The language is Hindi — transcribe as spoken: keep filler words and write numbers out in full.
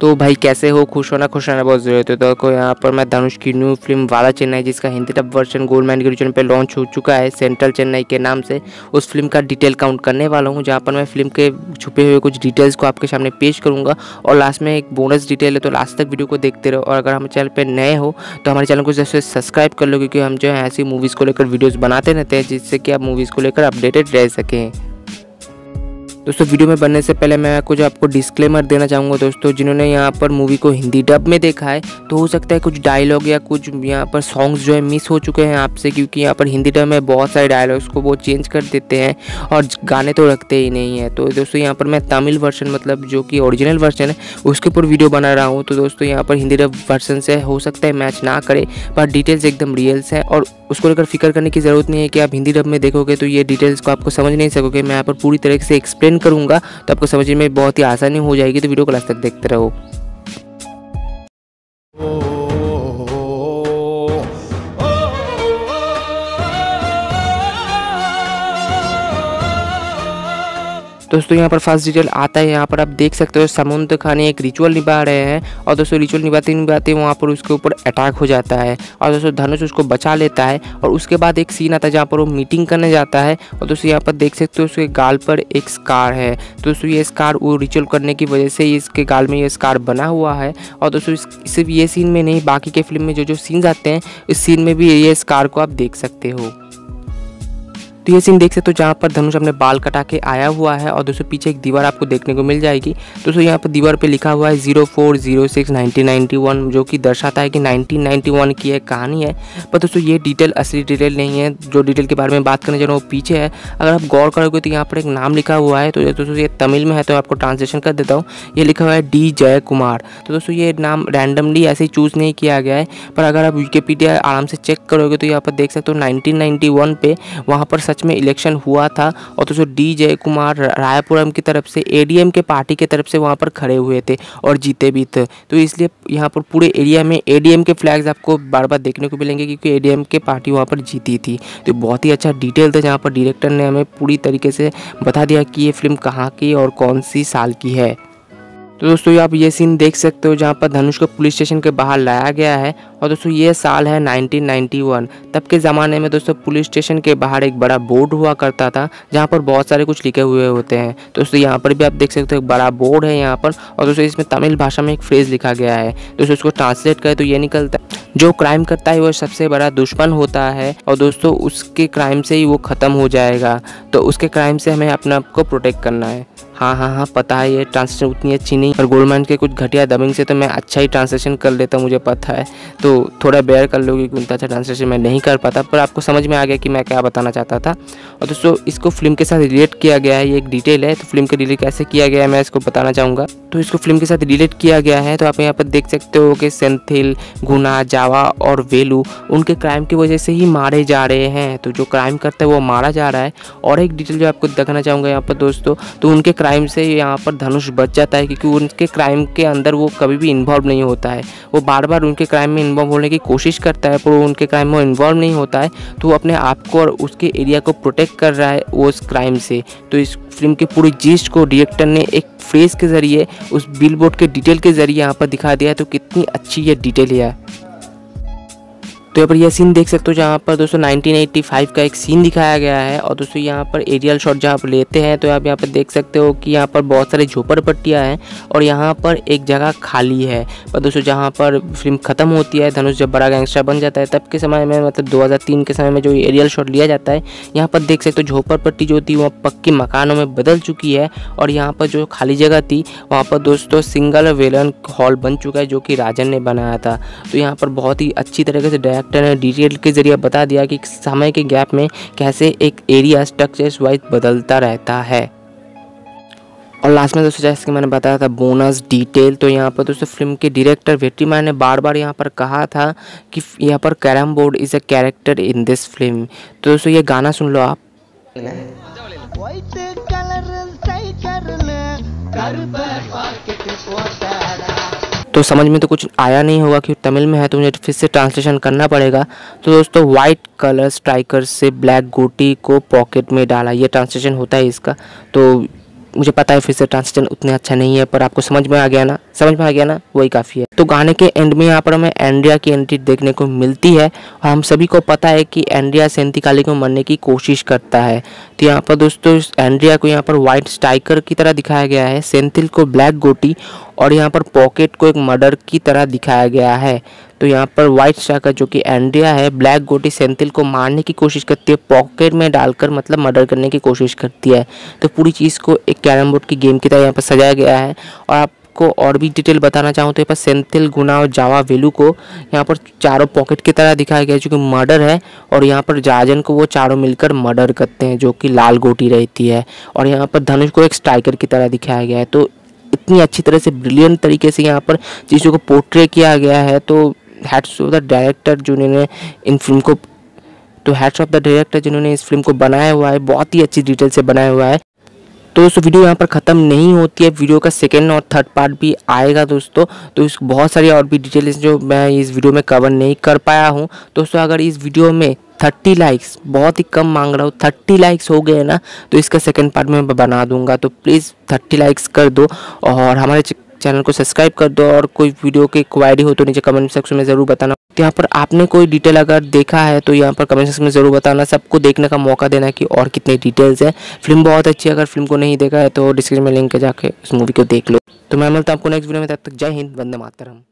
तो भाई कैसे हो? खुश होना खुश रहना बहुत ज़रूरत है। तो देखो यहाँ पर मैं धनुष की न्यू फिल्म वाला चेन्नई, जिसका हिंदी डब वर्जन गोल्डमैन के चैनल पे लॉन्च हो चुका है सेंट्रल चेन्नई के नाम से, उस फिल्म का डिटेल काउंट करने वाला हूँ, जहाँ पर मैं फिल्म के छुपे हुए कुछ डिटेल्स को आपके सामने पेश करूँगा और लास्ट में एक बोनस डिटेल है। तो लास्ट तक वीडियो को देखते रहो और अगर हमारे चैनल पर नए हो तो हमारे चैनल को जैसे सब्सक्राइब कर लो, क्योंकि हम जो है ऐसी मूवीज़ को लेकर वीडियोज़ बनाते रहते हैं जिससे कि आप मूवीज़ को लेकर अपडेटेड रह सकें। दोस्तों वीडियो में बनने से पहले मैं कुछ आपको डिस्क्लेमर देना चाहूँगा। दोस्तों जिन्होंने यहाँ पर मूवी को हिंदी डब में देखा है तो हो सकता है कुछ डायलॉग या कुछ यहाँ पर सॉन्ग्स जो है मिस हो चुके हैं आपसे, क्योंकि यहाँ पर हिंदी डब में बहुत सारे डायलॉग्स को वो चेंज कर देते हैं और गाने तो रखते ही नहीं है। तो दोस्तों यहाँ पर मैं तमिल वर्जन, मतलब जो कि ओरिजिनल वर्जन है, उसके ऊपर वीडियो बना रहा हूँ। तो दोस्तों यहाँ पर हिंदी डब वर्जन से हो सकता है मैच ना करे, पर डिटेल्स एकदम रियल्स हैं और उसको लेकर फिक्र करने की ज़रूरत नहीं है कि आप हिंदी डब में देखोगे तो ये डिटेल्स को आपको समझ नहीं सकोगे। मैं यहाँ पर पूरी तरीके से एक्सप्लेन करूँगा तो आपको समझने में बहुत ही आसानी हो जाएगी। तो वीडियो को लास्ट तक देखते रहो। दोस्तों यहाँ पर फर्स्ट डिटेल आता है, यहाँ पर आप देख सकते हो समुद्र खानी एक रिचुअल निभा रहे हैं और दोस्तों रिचुअल निभाते निभाते वहाँ पर उसके ऊपर अटैक हो जाता है और दोस्तों धनुष उसको बचा लेता है। और उसके बाद एक सीन आता है जहाँ पर वो मीटिंग करने जाता है और दोस्तों यहाँ पर देख सकते हो उसके गाल पर एक स्कार है। दोस्तों ये स्कार वो रिचुअल करने की वजह से इसके गाल में ये स्कार बना हुआ है। और दोस्तों सिर्फ ये सीन में नहीं, बाकी के फिल्म में जो जो सीन्स आते हैं इस सीन में भी ये स्कार को आप देख सकते हो। तो ये सीन देख सकते हो जहाँ पर धनुष अपने बाल कटा के आया हुआ है और दोस्तों पीछे एक दीवार आपको देखने को मिल जाएगी। दोस्तों यहाँ पर दीवार पे लिखा हुआ है zero four zero six nineteen ninety one, जो कि दर्शाता है कि नाइनटीन नाइन्टी वन की एक कहानी है। पर दोस्तों ये डिटेल असली डिटेल नहीं है, जो डिटेल के बारे में बात करने जा रहा हूँ वो पीछे है। अगर आप गौर करोगे तो यहाँ पर एक नाम लिखा हुआ है, तो दोस्तों ये तमिल में है तो आपको ट्रांसलेशन कर देता हूँ। ये लिखा हुआ है डी जय कुमार। तो दोस्तों ये नाम रैंडमली ऐसे ही चूज़ नहीं किया गया है, पर अगर आप विकिपीडिया आराम से चेक करोगे तो यहाँ पर देख सकते हो नाइनटीन नाइन्टी वन पे वहाँ पर सच में इलेक्शन हुआ था और दोस्तों डी जय कुमार रायपुरम की तरफ से एडीएम के पार्टी के तरफ से वहाँ पर खड़े हुए थे और जीते भी थे। तो इसलिए यहाँ पर पूरे एरिया में एडीएम के फ्लैग्स आपको बार बार देखने को मिलेंगे, क्योंकि एडीएम के पार्टी वहाँ पर जीती थी। तो बहुत ही अच्छा डिटेल था जहाँ पर डायरेक्टर ने हमें पूरी तरीके से बता दिया कि ये फिल्म कहाँ की और कौन सी साल की है। तो दोस्तों आप ये सीन देख सकते हो जहाँ पर धनुष को पुलिस स्टेशन के बाहर लाया गया है और दोस्तों ये साल है नाइनटीन नाइन्टी वन। तब के ज़माने में दोस्तों पुलिस स्टेशन के बाहर एक बड़ा बोर्ड हुआ करता था जहाँ पर बहुत सारे कुछ लिखे हुए होते हैं। दोस्तों यहाँ पर भी आप देख सकते हो एक बड़ा बोर्ड है यहाँ पर और दोस्तों इसमें तमिल भाषा में एक फ्रेज लिखा गया है। दोस्तों इसको ट्रांसलेट करें तो ये निकलता है, जो क्राइम करता है वो सबसे बड़ा दुश्मन होता है और दोस्तों उसके क्राइम से ही वो ख़त्म हो जाएगा, तो उसके क्राइम से हमें अपने आप को प्रोटेक्ट करना है। हाँ हाँ हाँ पता है ये ट्रांसलेशन उतनी अच्छी नहीं, और गोल्डमैन के कुछ घटिया डबिंग से तो मैं अच्छा ही ट्रांसलेशन कर लेता हूँ, मुझे पता है। तो थोड़ा बेयर कर लोगे कि उतना अच्छा ट्रांसलेशन मैं नहीं कर पाता, पर आपको समझ में आ गया कि मैं क्या बताना चाहता था। और दोस्तों इसको फिल्म के साथ रिलेट किया गया है, ये एक डिटेल है। तो फिल्म के रिलेट कैसे किया गया है मैं इसको बताना चाहूँगा। तो इसको फिल्म के साथ रिलेट किया गया है तो आप यहाँ पर देख सकते हो कि सेंथिल, गुना, जावा और वेलू उनके क्राइम की वजह से ही मारे जा रहे हैं। तो जो क्राइम करता है वो मारा जा रहा है। और एक डिटेल जो आपको दिखाना चाहूँगा यहाँ पर दोस्तों, तो उनके क्राइम से यहाँ पर धनुष बच जाता है, क्योंकि उनके क्राइम के अंदर वो कभी भी इन्वॉल्व नहीं होता है। वो बार बार उनके क्राइम में इन्वॉल्व होने की कोशिश करता है पर वो उनके क्राइम में इन्वॉल्व नहीं होता है, तो वो अपने आप को और उसके एरिया को प्रोटेक्ट कर रहा है उस क्राइम से। तो इस फिल्म की पूरी जीस्ट को डायरेक्टर ने एक फ्रेज के ज़रिए, उस बिलबोर्ड के डिटेल के ज़रिए यहाँ पर दिखा दिया है। तो कितनी अच्छी ये डिटेल है। तो यहाँ पर यह सीन देख सकते हो जहाँ पर दोस्तों नाइनटीन एटी फाइव का एक सीन दिखाया गया है और दोस्तों यहाँ पर एरियल शॉट जहाँ पर लेते हैं तो आप यहाँ पर देख सकते हो कि यहाँ पर बहुत सारे झोपड़पट्टियाँ हैं और यहाँ पर एक जगह खाली है। पर दोस्तों जहाँ पर फिल्म ख़त्म होती है, धनुष जब बड़ा गैंगस्टर बन जाता है तब के समय में, मतलब दो हज़ार तीन के समय में जो एरियल शॉट लिया जाता है, यहाँ पर देख सकते हो झोपड़पट्टी जो थी वह पक्की मकानों में बदल चुकी है और यहाँ पर जो खाली जगह थी वहाँ पर दोस्तों सिंगल वेलन हॉल बन चुका है, जो कि राजन ने बनाया था। तो यहाँ पर बहुत ही अच्छी तरीके से डायरेक्टर ने डिटेल के जरिए बता दिया कि समय के गैप में कैसे एक एरिया स्ट्रक्चर्स वाइज बदलता रहता है। और लास्ट में दोस्तों जैसे कि मैंने बताया था बोनस डिटेल, तो यहाँ पर दोस्तों फिल्म के डायरेक्टर वेट्रीमैन ने बार बार यहाँ पर कहा था कि यहाँ पर carrom board is a character in this film. तो दोस्तों ये गाना सुन लो आप। तो समझ में तो कुछ आया नहीं होगा कि तमिल में है, तो मुझे फिर से ट्रांसलेशन करना पड़ेगा। तो दोस्तों वाइट कलर स्ट्राइकर से ब्लैक गोटी को पॉकेट में डाला, ये ट्रांसलेशन होता है इसका। तो मुझे पता है फिर से ट्रांसलेशन उतने अच्छा नहीं है, पर आपको समझ में आ गया ना, समझ में आ गया ना, वही काफ़ी है। तो गाने के एंड में यहाँ पर हमें एंड्रिया की एंट्री देखने को मिलती है। हम सभी को पता है कि एंड्रिया सेंथिकाली को मरने की कोशिश करता है। तो यहाँ पर दोस्तों एंड्रिया को यहाँ पर व्हाइट स्ट्राइकर की तरह दिखाया गया है, सेंथिल को ब्लैक गोटी और यहाँ पर पॉकेट को एक मर्डर की तरह दिखाया गया है। तो यहाँ पर व्हाइट स्ट्राइकर जो कि एंड्रिया है, ब्लैक गोटी सेंथिल को मारने की कोशिश करती है, पॉकेट में डालकर मतलब मर्डर करने की कोशिश करती है। तो पूरी चीज़ को एक कैरम बोर्ड की गेम की तरह यहाँ पर सजाया गया है। और आपको और भी डिटेल बताना चाहूँ तो यहाँ पर सेंथिल, गुना और जावा वेलू को यहाँ पर चारों पॉकेट की तरह दिखाया गया है जो कि मर्डर है। और यहाँ पर जाजन को वो चारों मिलकर मर्डर करते हैं जो कि लाल गोटी रहती है। और यहाँ पर धनुष को एक स्ट्राइकर की तरह दिखाया गया है। तो इतनी अच्छी तरह से ब्रिलियंट तरीके से यहाँ पर चीज़ों को पोर्ट्रे किया गया है। तो हैट्स ऑफ द डायरेक्टर जिन्होंने इन फिल्म को तो हैट्स ऑफ द डायरेक्टर जिन्होंने इस फिल्म को बनाया हुआ है, बहुत ही अच्छी डिटेल से बनाया हुआ है। तो दोस्तों वीडियो यहाँ पर ख़त्म नहीं होती है, वीडियो का सेकेंड और थर्ड पार्ट भी आएगा दोस्तों। तो इस बहुत सारी और भी डिटेल्स जो मैं इस वीडियो में कवर नहीं कर पाया हूँ। दोस्तों अगर इस वीडियो में थर्टी लाइक्स, बहुत ही कम मांग रहा हूँ, थर्टी लाइक्स हो गए ना तो इसका सेकंड पार्ट मैं बना दूंगा। तो प्लीज़ थर्टी लाइक्स कर दो और हमारे चैनल को सब्सक्राइब कर दो। और कोई वीडियो की क्वारी हो तो नीचे कमेंट सेक्शन में ज़रूर बताना। तो यहाँ पर आपने कोई डिटेल अगर देखा है तो यहाँ पर कमेंट सेक्शन में ज़रूर बताना, सबको देखने का मौका देना कि और कितने डिटेल्स है। फिल्म बहुत अच्छी है, अगर फिल्म को नहीं देखा है तो डिस्क्रिप्शन में लिंक है, जाके उस मूवी को देख लो। तो मैं मिलता हूँ आपको नेक्स्ट वीडियो में, तब तक जय हिंद, वंदे मातरम।